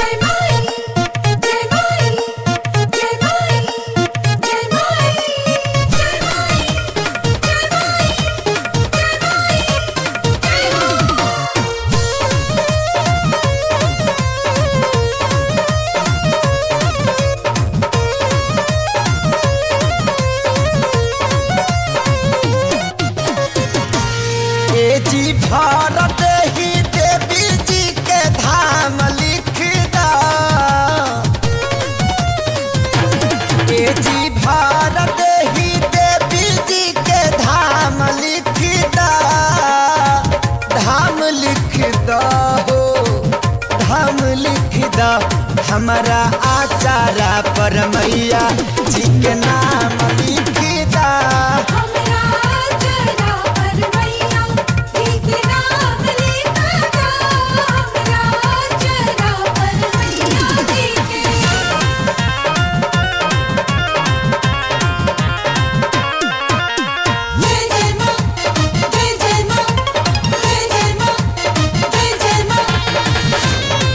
जय माई जय माई जय माई जय माई जय माई जय ए जी भारत ही देवी जी के धाम लिख दा। ए जी भारत ही देवी जी के धाम लिख दा। धाम लिख दा हो धाम लिख दा। हमारा आचारा पर मैया जी के नाम लिख दा। हमरा चरा पर मैया जी के नाम लिखा दा। हमरा चरा पर मैया जी के जय जय मां जय जय मां जय जय मां जय जय मां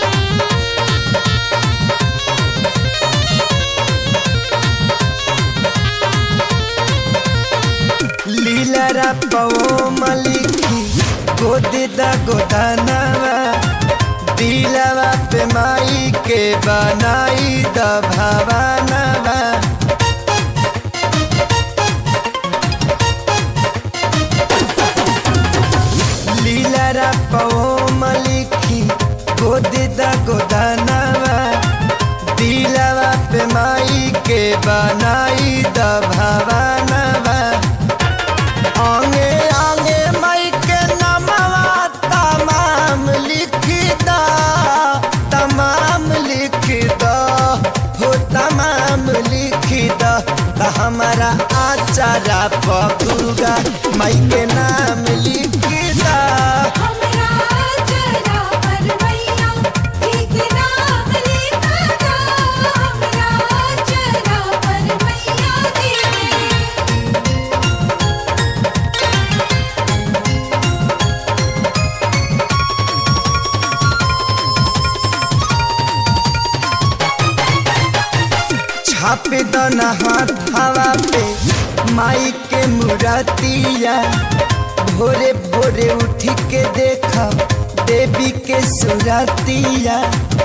लीलरा पवो मलिकी गोद दा गोदानवा। दिलवा पे माई के बनाई द भवानवा। लीलरा पवो मलिकी गोद दा गोदानवा। दिलवा पे माई के बनाई द भवानवा। आगे आगे माई के नामवा तमाम लिख दा। तमाम लिख दा हो तमाम लिख दा। हमारा आचारा पपुगा माई के नाम लिख दा। हमरा चरा पर मैया जी के नाम लिखा दा। हमरा चरा पर मैया जी के छाप दना हाथ हवा पे माई के मुरातिया। भोरे भोरे उठ के देखा देवी के सुरातिया।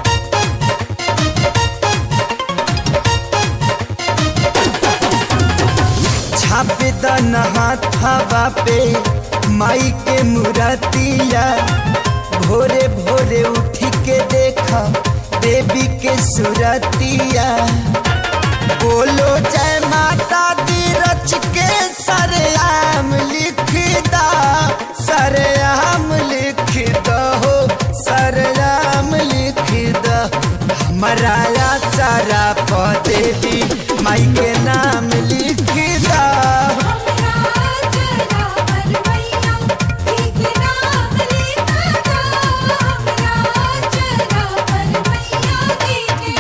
छाप दना हाथ हवा पे माई के मुरातिया। भोरे भोरे उठ के देखा देवी के सुरातिया। बोलो जय माता दी रच के सरेआम लिख दा। सरेआम लिख दा हो सरेआम लिख दा। हमारा आचारा प देवी माई के नाम लिख दा। हमरा चरा पर मैया जी के नाम लिखा दा। हमरा चरा पर मैया जी के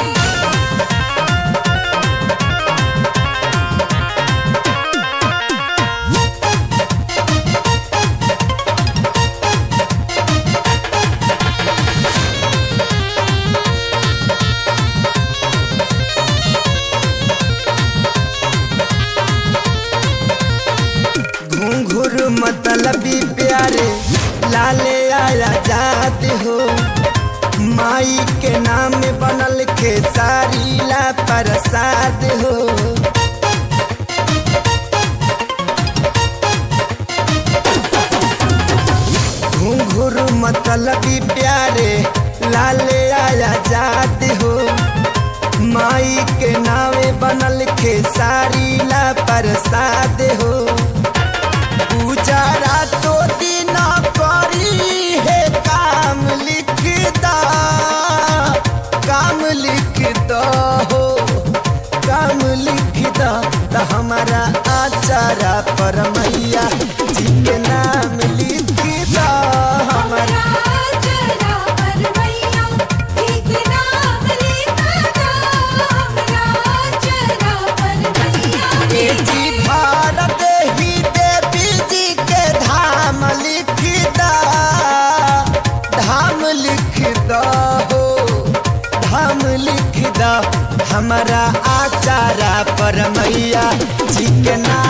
घुंघुर मतलबी प्यारे लाले आया जात हो। माई के नाम बनल खेसारी ला प्रसाद हो। घुंघुर मतलबी प्यारे लाले आया जात हो। माई के नावे बनल खेसारी ला प्रसाद हो। पूजा रातो दिन करी है काम लिख दा। काम लिख दा हो काम लिख दा। हमारा आचारा पर मैया जी के नाम लिख दा। हमारा चरा पर मैया जी के नाम लिखा दा। हमरा चरा पर मैया ए जी भारत ही देवी जी के धाम लिख दा। धाम लिख दा हो हम लिख द हमारा आचारा पर मैया जी के नाम